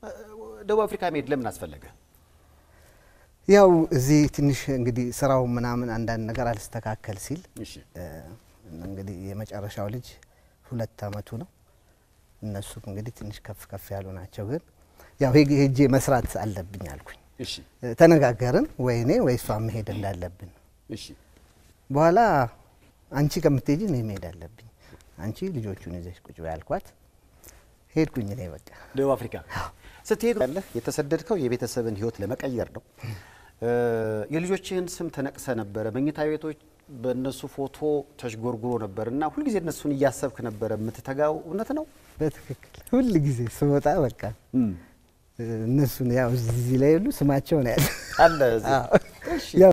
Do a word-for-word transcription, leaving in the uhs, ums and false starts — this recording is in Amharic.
ደቡብ አፍሪካ መሄድ ለምን አስፈለገ? ያው እዚህ ትንሽ እንግዲህ ስራው ምናምን አንዳንድ ነገር አልስተካከል ሲል እሺ እንግዲህ የመጨረሻው ልጅ ሁለት አመቱ ነው እነሱም እንግዲህ ትንሽ ከፍ ከፍ ያሉ ናቸው ግን ያው ሄጄ መስራት አለብኝ አልኩኝ እሺ ተነጋገርን ወይኔ ወይሷ መሄድ እንዳለብን እሺ በኋላ አንቺ ከምትሄጂ ነው መሄድ አለብኝ አንቺ ልጆቹን ይዘሽ ቁጭ ያልኳት ሄድኩኝ እኔ በቃ ደቡብ አፍሪካ ስትሄድ ያለህ የተሰደድከው የቤተሰብን ህይወት ለመቀየር ነው የልጆችህን ስም ተነቅሰ ነበር መኝታ ቤቶች በእነሱ ፎቶ ተሽጎርጉሮ ነበርና ሁሉ ጊዜ እነሱን እያሰብክ ነበር የምትተጋው እውነት ነው በትክክል ሁሉ ጊዜ ስወጣ በቃ እነሱን ያው እዚህ ላይ ሁሉ ስማቸው ነው ያለ አለ እዚህ እሺ